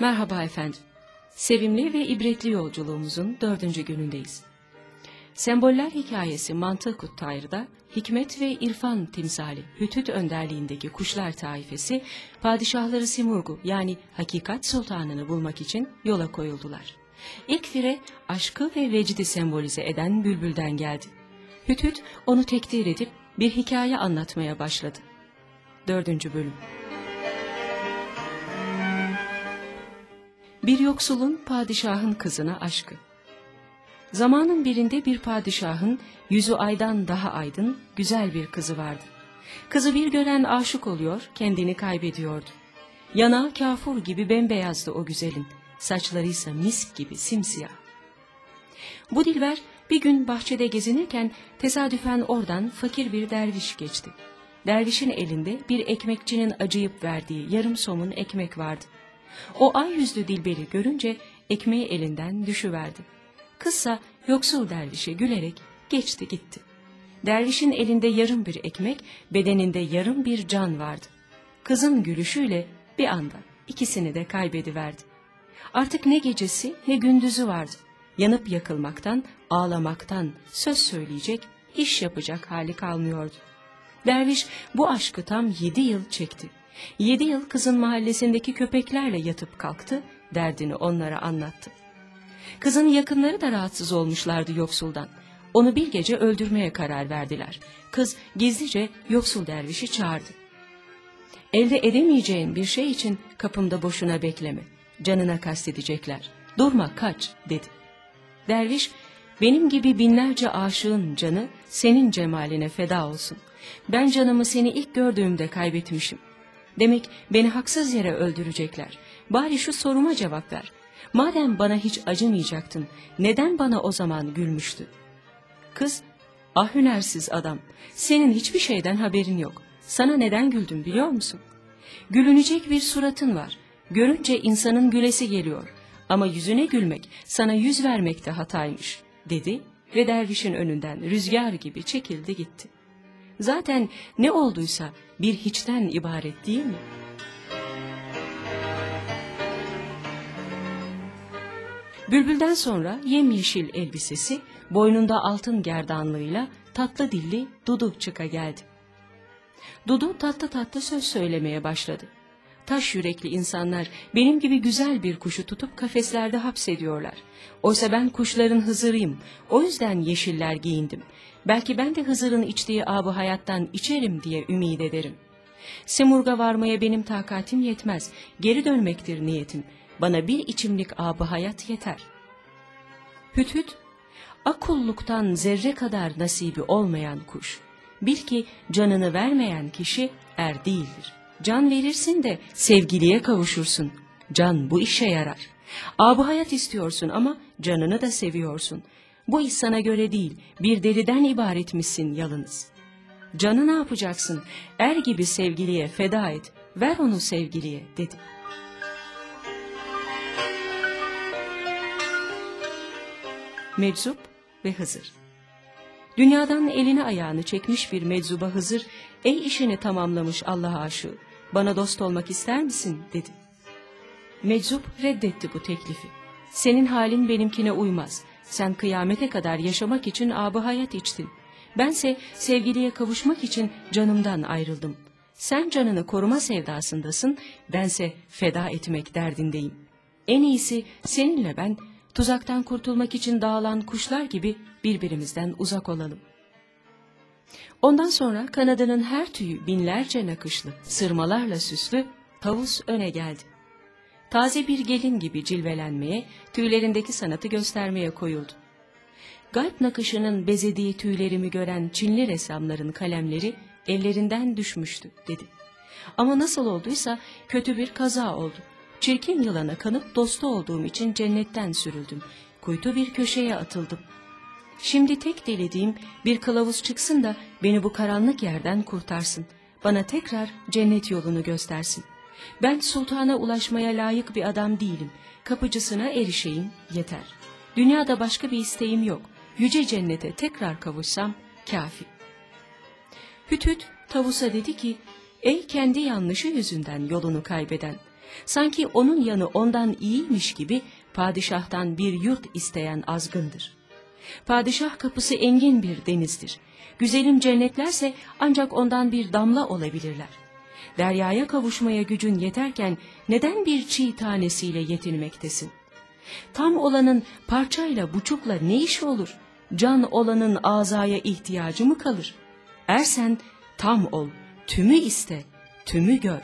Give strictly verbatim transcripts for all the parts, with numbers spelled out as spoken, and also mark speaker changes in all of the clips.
Speaker 1: Merhaba efendim. Sevimli ve ibretli yolculuğumuzun dördüncü günündeyiz. Semboller hikayesi Mantık-ı Tayr'da hikmet ve irfan timsali Hütüt önderliğindeki kuşlar taifesi padişahları Simurg'u yani Hakikat Sultanını bulmak için yola koyuldular. İlk fire aşkı ve vecdi sembolize eden bülbülden geldi. Hütüt onu tekdir edip bir hikaye anlatmaya başladı. Dördüncü bölüm. Bir yoksulun padişahın kızına aşkı. Zamanın birinde bir padişahın yüzü aydan daha aydın, güzel bir kızı vardı. Kızı bir gören aşık oluyor, kendini kaybediyordu. Yanağı kafur gibi bembeyazdı o güzelin, saçlarıysa misk gibi simsiyah. Bu dilber bir gün bahçede gezinirken tesadüfen oradan fakir bir derviş geçti. Dervişin elinde bir ekmekçinin acıyıp verdiği yarım somun ekmek vardı. O ay yüzlü dilberi görünce ekmeği elinden düşüverdi. Kızsa yoksul dervişe gülerek geçti gitti. Dervişin elinde yarım bir ekmek, bedeninde yarım bir can vardı. Kızın gülüşüyle bir anda ikisini de kaybediverdi. Artık ne gecesi ne gündüzü vardı. Yanıp yakılmaktan, ağlamaktan söz söyleyecek, iş yapacak hali kalmıyordu. Derviş bu aşkı tam yedi yıl çekti. Yedi yıl kızın mahallesindeki köpeklerle yatıp kalktı, derdini onlara anlattı. Kızın yakınları da rahatsız olmuşlardı yoksuldan. Onu bir gece öldürmeye karar verdiler. Kız gizlice yoksul dervişi çağırdı. Elde edemeyeceğin bir şey için kapımda boşuna bekleme. Canına kastedecekler. Durma, kaç dedi. Derviş, benim gibi binlerce aşığın canı senin cemaline feda olsun. Ben canımı seni ilk gördüğümde kaybetmişim. Demek beni haksız yere öldürecekler. Bari şu soruma cevap ver. Madem bana hiç acımayacaktın, neden bana o zaman gülmüştü? Kız, ah hünersiz adam, senin hiçbir şeyden haberin yok. Sana neden güldüm biliyor musun? Gülünecek bir suratın var. Görünce insanın gülesi geliyor. Ama yüzüne gülmek, sana yüz vermek de hataymış, dedi ve dervişin önünden rüzgar gibi çekildi gitti. Zaten ne olduysa bir hiçten ibaret değil mi? Bülbülden sonra yemyeşil elbisesi, boynunda altın gerdanlığıyla tatlı dilli Dudu çıka geldi. Dudu tatlı tatlı söz söylemeye başladı. Taş yürekli insanlar benim gibi güzel bir kuşu tutup kafeslerde hapsediyorlar. Oysa ben kuşların Hızır'ıyım, o yüzden yeşiller giyindim. Belki ben de Hızır'ın içtiği ab-ı hayattan içerim diye ümid ederim. Simurg'a varmaya benim takatim yetmez, geri dönmektir niyetim. Bana bir içimlik ab-ı hayat yeter. Hüt-hüt, akulluktan zerre kadar nasibi olmayan kuş. Bil ki canını vermeyen kişi er değildir. Can verirsin de sevgiliye kavuşursun. Can bu işe yarar. Ab-ı hayat istiyorsun ama canını da seviyorsun. Bu iş sana göre değil, bir deliden ibaretmişsin yalınız. Canı ne yapacaksın? Er gibi sevgiliye feda et, ver onu sevgiliye dedi. Meczup ve Hızır. Dünyadan elini ayağını çekmiş bir meczuba Hızır, ey işini tamamlamış Allah aşığı, bana dost olmak ister misin dedi. Meczup reddetti bu teklifi. Senin halin benimkine uymaz. Sen kıyamete kadar yaşamak için ab-ı hayat içtin. Bense sevgiliye kavuşmak için canımdan ayrıldım. Sen canını koruma sevdasındasın, bense feda etmek derdindeyim. En iyisi seninle ben tuzaktan kurtulmak için dağılan kuşlar gibi birbirimizden uzak olalım. Ondan sonra kanadının her tüyü binlerce nakışlı, sırmalarla süslü tavus öne geldi. Taze bir gelin gibi cilvelenmeye, tüylerindeki sanatı göstermeye koyuldu. Galp nakışının bezediği tüylerimi gören Çinli ressamların kalemleri ellerinden düşmüştü dedi. Ama nasıl olduysa kötü bir kaza oldu. Çirkin yılana kanıp dostu olduğum için cennetten sürüldüm. Kuytu bir köşeye atıldım. Şimdi tek dilediğim bir kılavuz çıksın da beni bu karanlık yerden kurtarsın. Bana tekrar cennet yolunu göstersin. Ben sultana ulaşmaya layık bir adam değilim. Kapıcısına erişeyim yeter. Dünyada başka bir isteğim yok. Yüce cennete tekrar kavuşsam kafi. Hüt-hüt tavusa dedi ki, ey kendi yanlışı yüzünden yolunu kaybeden, Sanki onun yanı ondan iyiymiş gibi padişahtan bir yurt isteyen azgındır. Padişah kapısı engin bir denizdir. Güzelim cennetlerse ancak ondan bir damla olabilirler. Deryaya kavuşmaya gücün yeterken neden bir çiğ tanesiyle yetinmektesin? Tam olanın parçayla buçukla ne işi olur? Can olanın azaya ihtiyacı mı kalır? Ersen tam ol, tümü iste, tümü gör.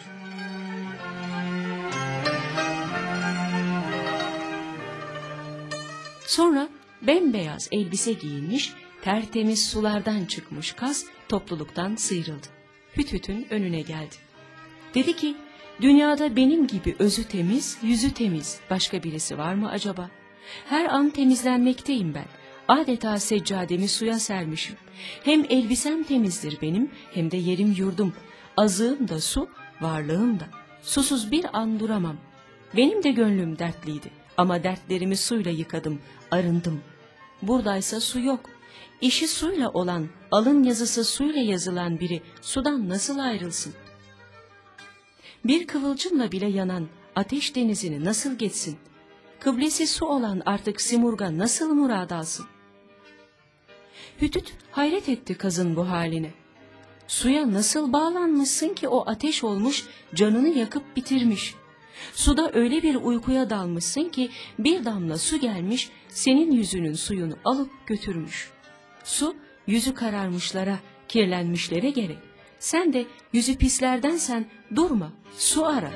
Speaker 1: Sonra bembeyaz elbise giyinmiş, tertemiz sulardan çıkmış kaz topluluktan sıyrıldı. Hüthüt'ün önüne geldi. Dedi ki, dünyada benim gibi özü temiz, yüzü temiz başka birisi var mı acaba? Her an temizlenmekteyim ben. Adeta seccademi suya sermişim. Hem elbisem temizdir benim, hem de yerim yurdum. Azığım da su, varlığım da. Susuz bir an duramam. Benim de gönlüm dertliydi. Ama dertlerimi suyla yıkadım, arındım. Buradaysa su yok. İşi suyla olan, alın yazısı suyla yazılan biri sudan nasıl ayrılsın? Bir kıvılcımla bile yanan ateş denizini nasıl geçsin? Kıblesi su olan artık Simurg'a nasıl murad alsın? Hütüt hayret etti kazın bu haline. Suya nasıl bağlanmışsın ki o ateş olmuş, canını yakıp bitirmiş? Suda öyle bir uykuya dalmışsın ki bir damla su gelmiş, senin yüzünün suyunu alıp götürmüş. Su yüzü kararmışlara, kirlenmişlere gerek. Sen de yüzü pislerdensen durma, su ara.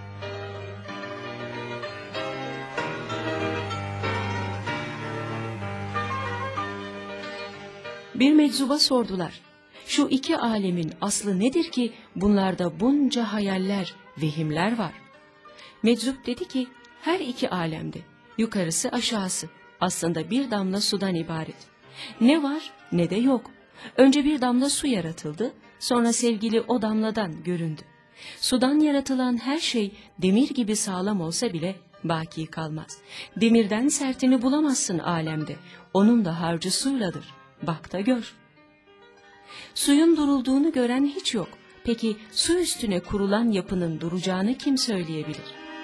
Speaker 1: Bir meczuba sordular. Şu iki alemin aslı nedir ki bunlarda bunca hayaller, vehimler var? Meczup dedi ki, her iki alemde, yukarısı aşağısı, aslında bir damla sudan ibaret. Ne var ne de yok. Önce bir damla su yaratıldı, sonra sevgili o damladan göründü. Sudan yaratılan her şey demir gibi sağlam olsa bile baki kalmaz. Demirden sertini bulamazsın alemde, onun da harcı suyladır. Bak da gör. Suyun durulduğunu gören hiç yok. Peki su üstüne kurulan yapının duracağını kim söyleyebilir?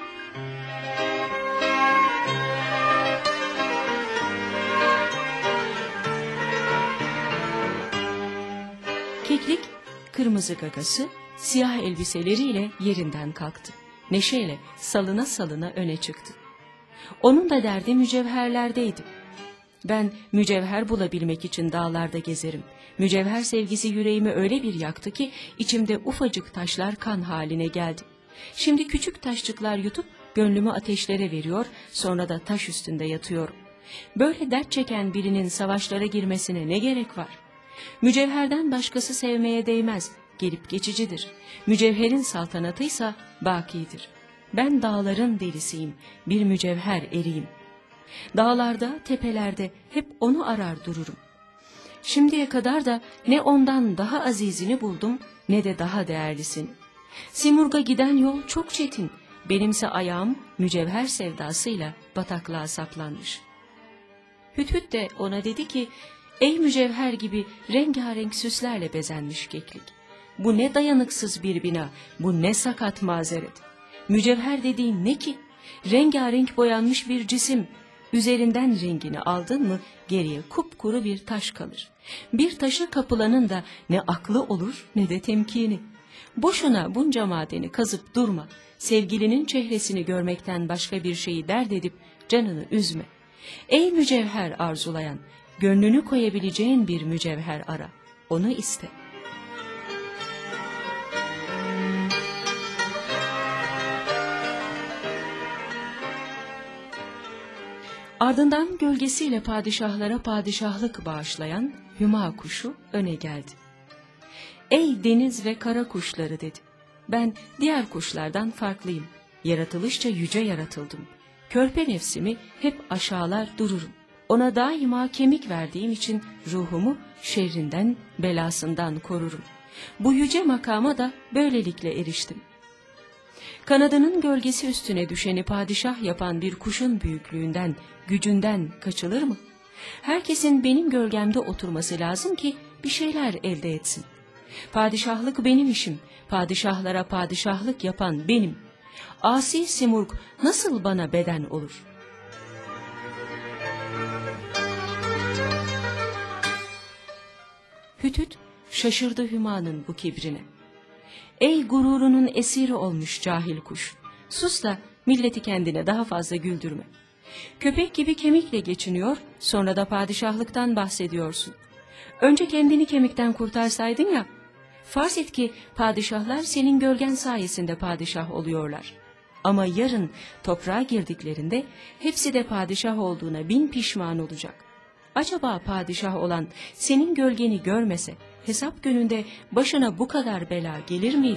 Speaker 1: Keklik, kırmızı gagası, siyah elbiseleriyle yerinden kalktı. Neşeyle salına salına öne çıktı. Onun da derdi mücevherlerdeydi. Ben mücevher bulabilmek için dağlarda gezerim. Mücevher sevgisi yüreğimi öyle bir yaktı ki içimde ufacık taşlar kan haline geldi. Şimdi küçük taşçıklar yutup gönlümü ateşlere veriyor, sonra da taş üstünde yatıyorum. Böyle dert çeken birinin savaşlara girmesine ne gerek var? Mücevherden başkası sevmeye değmez, gelip geçicidir. Mücevherin saltanatıysa bakidir. Ben dağların delisiyim, bir mücevher eriyim. Dağlarda, tepelerde hep onu arar dururum. Şimdiye kadar da ne ondan daha azizini buldum, ne de daha değerlisini. Simurg'a giden yol çok çetin, benimse ayağım mücevher sevdasıyla bataklığa saplanmış. Hüthüt de ona dedi ki, ey mücevher gibi rengarenk süslerle bezenmiş keklik. Bu ne dayanıksız bir bina, bu ne sakat mazeret. Mücevher dediğin ne ki? Rengarenk boyanmış bir cisim. Üzerinden rengini aldın mı geriye kupkuru bir taş kalır. Bir taşa kapılanın da ne aklı olur ne de temkini. Boşuna bunca madeni kazıp durma. Sevgilinin çehresini görmekten başka bir şeyi dert edip canını üzme. Ey mücevher arzulayan, gönlünü koyabileceğin bir mücevher ara, onu iste. Ardından gölgesiyle padişahlara padişahlık bağışlayan hüma kuşu öne geldi. Ey deniz ve kara kuşları dedi. Ben diğer kuşlardan farklıyım. Yaratılışça yüce yaratıldım. Körpe nefsimi hep aşağılar dururum. Ona daima kemik verdiğim için ruhumu şerrinden, belasından korurum. Bu yüce makama da böylelikle eriştim. Kanadının gölgesi üstüne düşeni padişah yapan bir kuşun büyüklüğünden, gücünden kaçılır mı? Herkesin benim gölgemde oturması lazım ki bir şeyler elde etsin. Padişahlık benim işim, padişahlara padişahlık yapan benim. Asi Simurg nasıl bana beden olur? Hütüt şaşırdı Hüma'nın bu kibrine. Ey gururunun esiri olmuş cahil kuş! Sus da milleti kendine daha fazla güldürme. Köpek gibi kemikle geçiniyor, sonra da padişahlıktan bahsediyorsun. Önce kendini kemikten kurtarsaydın ya. Farz et ki padişahlar senin gölgen sayesinde padişah oluyorlar. Ama yarın toprağa girdiklerinde hepsi de padişah olduğuna bin pişman olacak. Acaba padişah olan senin gölgeni görmese hesap gününde başına bu kadar bela gelir miydi?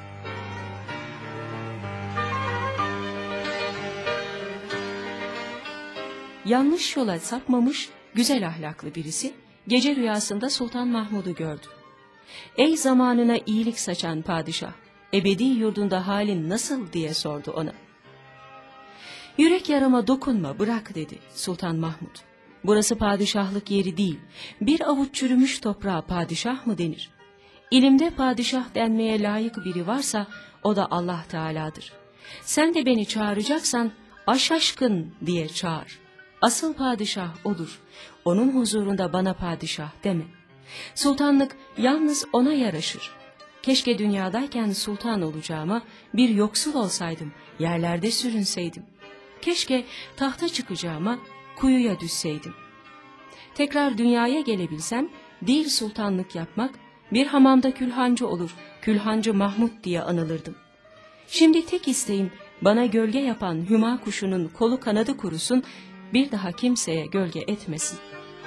Speaker 1: Yanlış yola sapmamış güzel ahlaklı birisi gece rüyasında Sultan Mahmud'u gördü. Ey zamanına iyilik saçan padişah, ebedi yurdunda halin nasıl diye sordu ona. Yürek yarama dokunma, bırak dedi Sultan Mahmud. Burası padişahlık yeri değil, bir avuç çürümüş toprağa padişah mı denir? İlimde padişah denmeye layık biri varsa o da Allah Teala'dır. Sen de beni çağıracaksan aş aşkın diye çağır. Asıl padişah odur, onun huzurunda bana padişah deme. Sultanlık yalnız ona yaraşır. Keşke dünyadayken sultan olacağıma bir yoksul olsaydım, yerlerde sürünseydim. Keşke tahta çıkacağıma kuyuya düşseydim. Tekrar dünyaya gelebilsem, değil sultanlık yapmak, bir hamamda külhancı olur, külhancı Mahmud diye anılırdım. Şimdi tek isteğim bana gölge yapan hüma kuşunun kolu kanadı kurusun, bir daha kimseye gölge etmesin.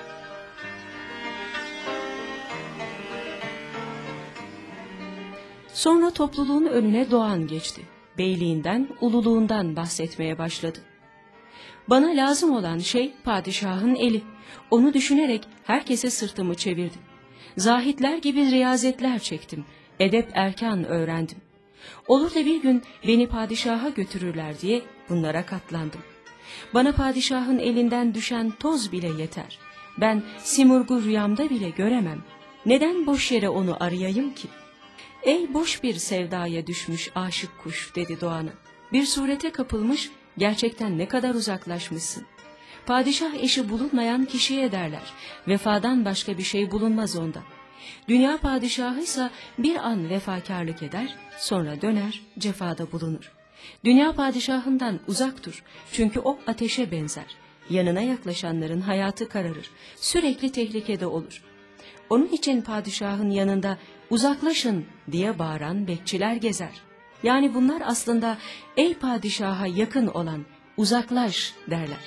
Speaker 1: Sonra topluluğun önüne Doğan geçti. Beyliğinden, ululuğundan bahsetmeye başladı. Bana lazım olan şey padişahın eli. Onu düşünerek herkese sırtımı çevirdim. Zahitler gibi riyazetler çektim. Edep erkan öğrendim. Olur da bir gün beni padişaha götürürler diye bunlara katlandım. Bana padişahın elinden düşen toz bile yeter. Ben Simurg'u rüyamda bile göremem. Neden boş yere onu arayayım ki? Ey boş bir sevdaya düşmüş aşık kuş dedi Doğan'a. Bir surete kapılmış, gerçekten ne kadar uzaklaşmışsın. Padişah eşi bulunmayan kişiye derler. Vefadan başka bir şey bulunmaz onda. Dünya padişahıysa bir an vefakarlık eder, sonra döner cefada bulunur. Dünya padişahından uzak dur, çünkü o ateşe benzer. Yanına yaklaşanların hayatı kararır, sürekli tehlikede olur. Onun için padişahın yanında uzaklaşın diye bağıran bekçiler gezer. Yani bunlar aslında ey padişaha yakın olan uzaklaş derler.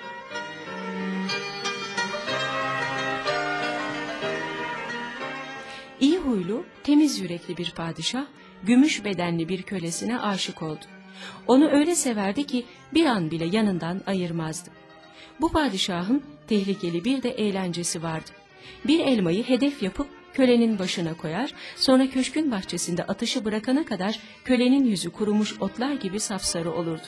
Speaker 1: İyi huylu, temiz yürekli bir padişah, gümüş bedenli bir kölesine aşık oldu. Onu öyle severdi ki bir an bile yanından ayırmazdı. Bu padişahın tehlikeli bir de eğlencesi vardı. Bir elmayı hedef yapıp kölenin başına koyar, sonra köşkün bahçesinde atışı bırakana kadar kölenin yüzü kurumuş otlar gibi sapsarı olurdu.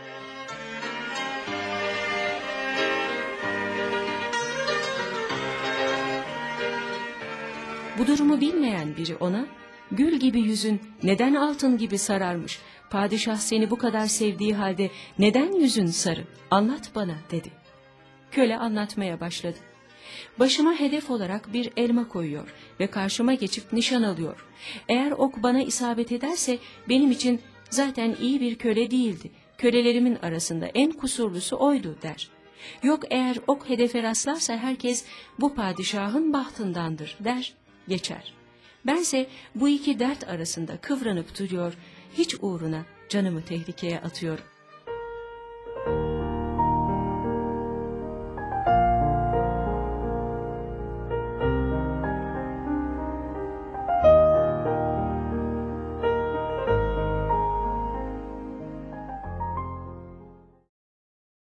Speaker 1: Bu durumu bilmeyen biri ona, gül gibi yüzün neden altın gibi sararmış, padişah seni bu kadar sevdiği halde neden yüzün sarı, anlat bana dedi. Köle anlatmaya başladı. Başıma hedef olarak bir elma koyuyor ve karşıma geçip nişan alıyor. Eğer ok bana isabet ederse benim için zaten iyi bir köle değildi. Kölelerimin arasında en kusurlusu oydu der. Yok eğer ok hedefe rastlarsa herkes bu padişahın bahtındandır der, geçer. Bense bu iki dert arasında kıvranıp duruyor, hiç uğruna canımı tehlikeye atıyorum.